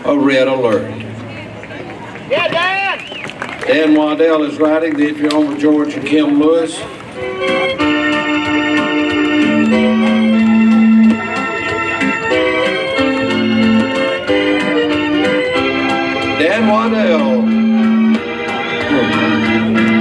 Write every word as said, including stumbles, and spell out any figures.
a red alert. Yeah, Dan! Dan Waddell is riding the Oklahoma George and Kim Lewis. Dan Waddell.